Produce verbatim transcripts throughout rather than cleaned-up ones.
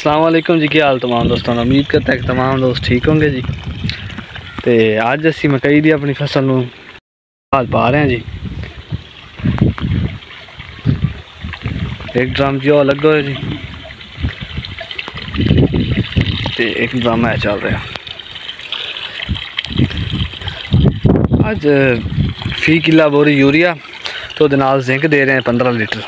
अस्सलाम वालेकुम जी। क्या हाल तमाम दोस्तों, उम्मीद करता है कि तमाम दोस्त ठीक होंगे जी। तो अज असी मकई की अपनी फसल में हाल पा रहे हैं जी। एक ड्रम जो अलग हो जी, तो एक ड्रम है चल रहा। अज फी किला बोरी यूरिया तो जिंक दे रहे हैं पंद्रह लीटर।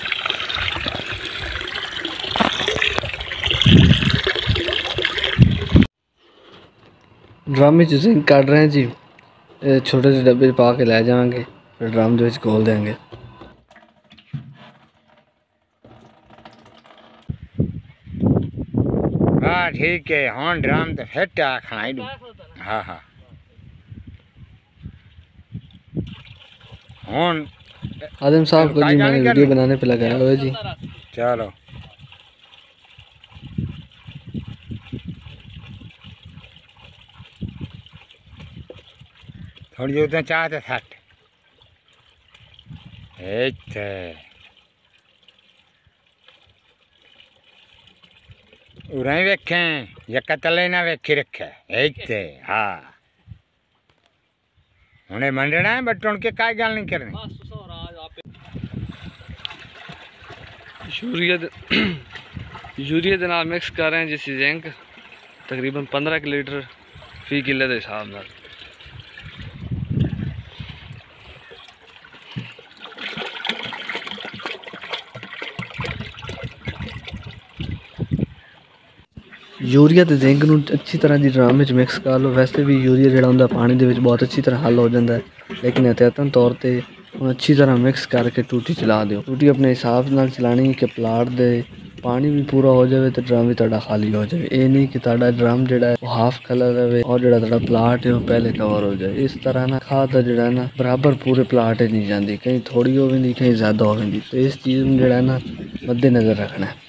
ड्रम में जिंक काट रहे हैं जी, छोटे से डब्बे पा के ले जाएंगे, फिर ड्रम के खोल देंगे। हाँ ठीक है, हाँ ड्रम तो फिट आ खाई दू। हाँ हाँ हाँ आदम साहब को जी मैंने वीडियो बनाने पे लगाया हुआ है जी। चलो थोड़ी जो चाहते सट उरें वेखें यका तले ना वेखी रखे इतने। हाँ उन्हें मंडना है बट उनके काय गल नहीं करनी। यूरिया यूरिया के नाल मिक्स कर रहे हैं जिस जिंक तकरीबन पंद्रह लीटर फी किले के हिसाब नाल। यूरिया तो जिंक नूं अच्छी तरह की ड्रम में मिक्स कर लो। वैसे भी यूरिया जिहड़ा हुंदा पानी दे विच बहुत अच्छी तरह हल हो जाता है, लेकिन एहतियातन तौर पर उन्हें अच्छी तरह मिक्स करके टूटी चला दो। टूटी अपने हिसाब नाल चलानी कि प्लाट दे पानी भी पूरा हो जाए तो ड्रम भी तुहाडा खाली हो जाए। ये नहीं कि तुहाडा ड्रम जिहड़ा है हाफ कलर रहे और जिहड़ा तुहाडा प्लाट है वो पहले कवर हो जाए। इस तरह ना खाद जिहड़ा ना बराबर पूरे प्लाट नहीं जाती, कहीं थोड़ी हो जाती कहीं ज़्यादा हो जाती। तो इस चीज़ में जिहड़ा ना मद्देनज़र रखना है।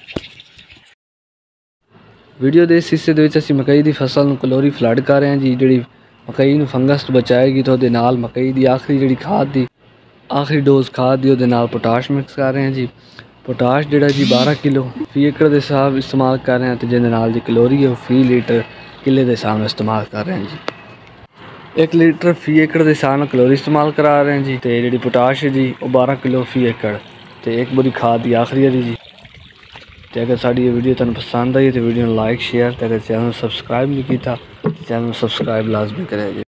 वीडियो के इस हिस्से असीं मकई की फसल कलोरी फ्लड कर रहे हैं जी, जी मकई फंगस तो बचाएगी। तो नाल मकई की आखिरी जी खाद की आखिरी डोज खाद की नाल पोटाश मिक्स कर रहे हैं जी। पोटाश जोड़ा जी बारह किलो फी एकड़ के हिसाब इस्तेमाल कर रहे हैं, तो जिन्हें नाल जी कलोरी है फी लीटर किले के हिसाब में इस्तेमाल कर रहे हैं जी। एक लीटर फी एकड़ के हिसाब में कलोरी इस्तेमाल करा रहे हैं जी। तो जी पोटाश है जी वो बारह किलो फी एकड़, तो एक बुरी खाद की आखिरी है जी। तो अगर साड़ी ये वीडियो तुम पसंद आई तो वीडियो लाइक शेयर, तो अगर चैनल सब्सक्राइब नहीं किया तो चैनल सब्सक्राइब लाजमी करें जी।